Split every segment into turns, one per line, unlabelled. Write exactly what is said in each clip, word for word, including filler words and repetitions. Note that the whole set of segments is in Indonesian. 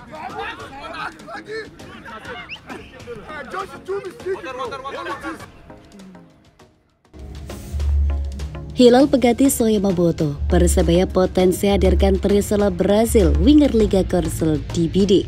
Hilal Pegati Soyamamoto, Persebaya potensi hadirkan Trisula Brazil, winger Liga Korsel D B D.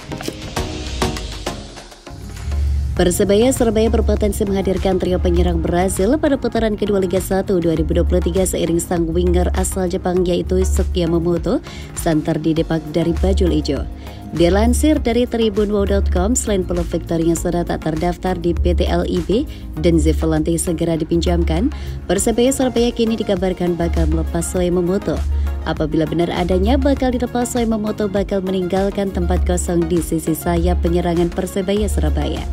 Persebaya Surabaya berpotensi menghadirkan trio penyerang Brazil pada putaran kedua Liga satu dua ribu dua puluh tiga seiring sang winger asal Jepang yaitu Sugiyamamoto santer di Depak dari Bajul Ijo. Dilansir dari tribunwow dot com, selain peluang Victor yang sudah tak terdaftar di P T L I B dan Zevalanti segera dipinjamkan, Persebaya Surabaya kini dikabarkan bakal melepas Soyamamoto. Apabila benar adanya bakal dilepas, Soyamamoto bakal meninggalkan tempat kosong di sisi sayap penyerangan Persebaya Surabaya.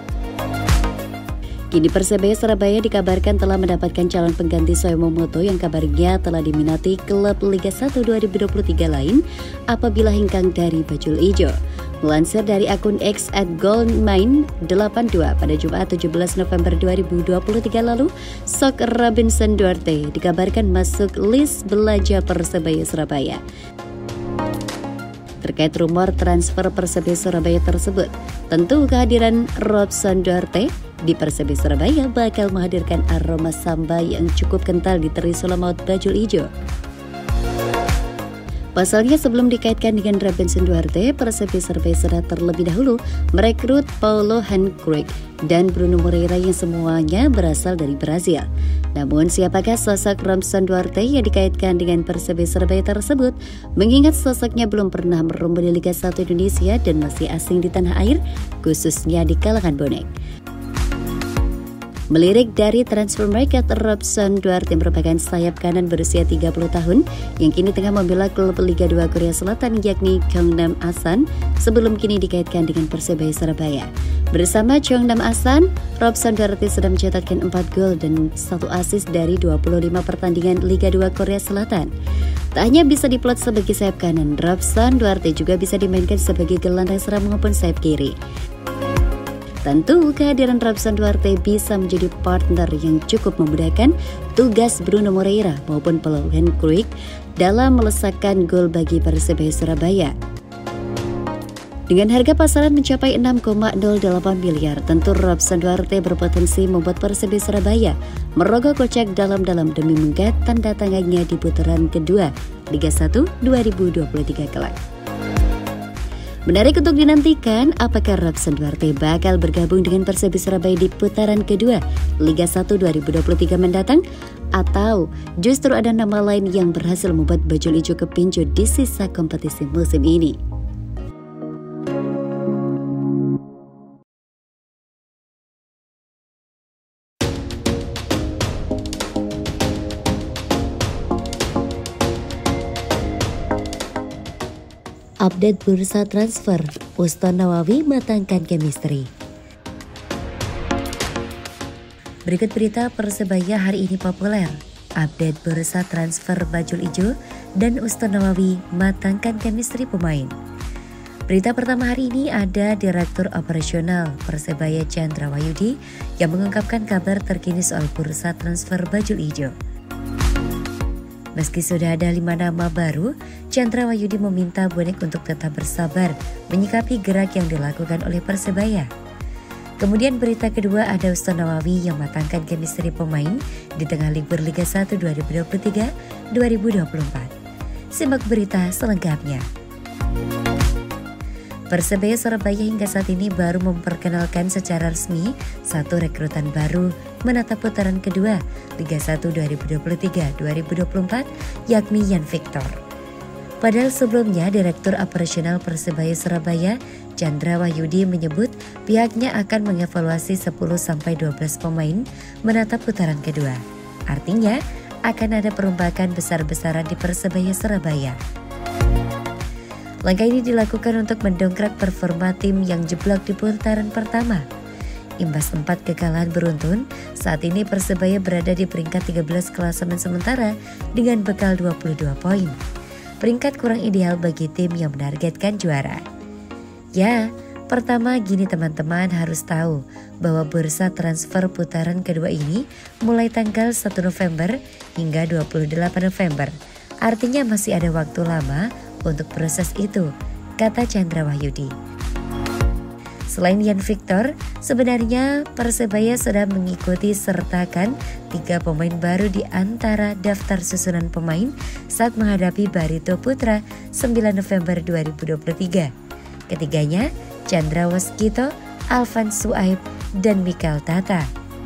Kini Persebaya Surabaya dikabarkan telah mendapatkan calon pengganti Soyamamoto yang kabarnya telah diminati klub Liga satu dua ribu dua puluh tiga lain apabila hengkang dari Bajul Ijo. Melansir dari akun X at goldmine delapan dua pada Jumat tujuh belas November dua ribu dua puluh tiga lalu, Sok Robinson Duarte dikabarkan masuk list belanja Persebaya Surabaya. Terkait rumor transfer Persebaya Surabaya tersebut, tentu kehadiran Robson Duarte di Persebaya Surabaya bakal menghadirkan aroma samba yang cukup kental di Trisula Maut Bajul Ijo. Pasalnya sebelum dikaitkan dengan Robinson Duarte, Persebaya Surabaya sudah terlebih dahulu merekrut Paulo Henrique dan Bruno Moreira yang semuanya berasal dari Brazil. Namun siapakah sosok Robson Duarte yang dikaitkan dengan Persebaya Surabaya tersebut? Mengingat sosoknya belum pernah merumput di Liga satu Indonesia dan masih asing di tanah air, khususnya di kalangan bonek. Melirik dari transfer market, Robson Duarte merupakan sayap kanan berusia tiga puluh tahun yang kini tengah membela klub Liga dua Korea Selatan yakni Gyeongnam Asan sebelum kini dikaitkan dengan Persebaya Surabaya. Bersama Gyeongnam Asan, Robson Duarte sudah mencetakkan empat gol dan satu assist dari dua puluh lima pertandingan Liga dua Korea Selatan. Tak hanya bisa diplot sebagai sayap kanan, Robson Duarte juga bisa dimainkan sebagai gelandang serang maupun sayap kiri. Tentu kehadiran Robson Duarte bisa menjadi partner yang cukup memudahkan tugas Bruno Moreira maupun Paulo Henrique dalam melesakkan gol bagi Persebaya Surabaya. Dengan harga pasaran mencapai enam koma nol delapan miliar, tentu Robson Duarte berpotensi membuat Persebaya Surabaya merogoh kocek dalam-dalam demi menggait tanda tangannya di putaran kedua Liga satu dua ribu dua puluh tiga kelak. Menarik untuk dinantikan, apakah Robson Duarte bakal bergabung dengan Persebaya Surabaya di putaran kedua Liga satu dua ribu dua puluh tiga mendatang? Atau justru ada nama lain yang berhasil membuat Bajul Ijo kepincut di sisa kompetisi musim ini? Update bursa transfer, Uston Nawawi matangkan chemistry. Berikut berita Persebaya hari ini populer. Update bursa transfer Bajul Ijo dan Uston Nawawi matangkan chemistry pemain. Berita pertama hari ini ada Direktur Operasional Persebaya Chandra Wahyudi yang mengungkapkan kabar terkini soal bursa transfer Bajul Ijo. Meski sudah ada lima nama baru, Chandra Wahyudi meminta bonek untuk tetap bersabar menyikapi gerak yang dilakukan oleh Persebaya. Kemudian berita kedua ada Uston Nawawi yang matangkan chemistry pemain di tengah libur Liga satu dua ribu dua puluh tiga dua ribu dua puluh empat. Simak berita selengkapnya. Persebaya Surabaya hingga saat ini baru memperkenalkan secara resmi satu rekrutan baru menatap putaran kedua Liga satu dua ribu dua puluh tiga dua ribu dua puluh empat, yakni Yan Victor. Padahal sebelumnya Direktur Operasional Persebaya Surabaya Chandra Wahyudi menyebut pihaknya akan mengevaluasi sepuluh sampai dua belas pemain menatap putaran kedua. Artinya akan ada perombakan besar-besaran di Persebaya Surabaya. Langkah ini dilakukan untuk mendongkrak performa tim yang jeblok di putaran pertama. Imbas empat kekalahan beruntun, saat ini Persebaya berada di peringkat tiga belas klasemen sementara dengan bekal dua puluh dua poin. Peringkat kurang ideal bagi tim yang menargetkan juara. Ya, pertama gini teman-teman harus tahu bahwa bursa transfer putaran kedua ini mulai tanggal satu November hingga dua puluh delapan November. Artinya masih ada waktu lama untuk proses itu. kata Chandra Wahyudi. Selain Yan Victor, sebenarnya Persebaya sudah mengikuti sertakan tiga pemain baru di antara daftar susunan pemain saat menghadapi Barito Putra sembilan November dua ribu dua puluh tiga. Ketiganya Chandra Waskito, Alvan Suaib, dan Mikel Tata.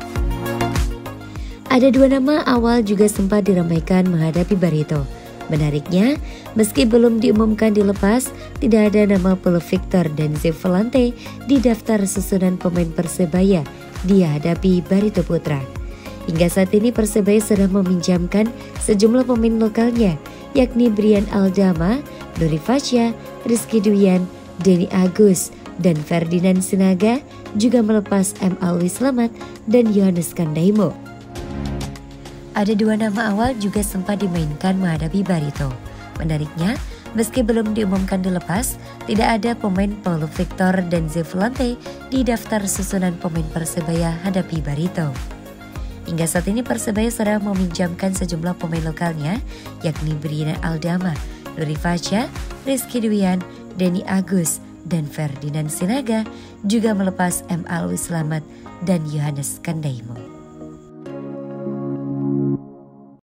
Ada dua nama awal juga sempat diramaikan menghadapi Barito. Menariknya, meski belum diumumkan dilepas, tidak ada nama Paulo Victor dan Zé Volante di daftar susunan pemain Persebaya dihadapi Barito Putra. Hingga saat ini Persebaya sudah meminjamkan sejumlah pemain lokalnya, yakni Brian Aldama, Nuri Fasya, Rizky Duyan, Denny Agus, dan Ferdinand Sinaga, juga melepas M. Alwi Slamet dan Yohanes Kandaimo. Ada dua nama awal juga sempat dimainkan menghadapi Barito. Menariknya, meski belum diumumkan dilepas, tidak ada pemain Paulo Victor dan Zé Volante di daftar susunan pemain Persebaya hadapi Barito. Hingga saat ini Persebaya sudah meminjamkan sejumlah pemain lokalnya, yakni Brian Aldama, Nuri Fasya, Rizky Duyan, Denny Agus, dan Ferdinand Sinaga, juga melepas M. Alwi Slamet dan Yohanes Kandaimo.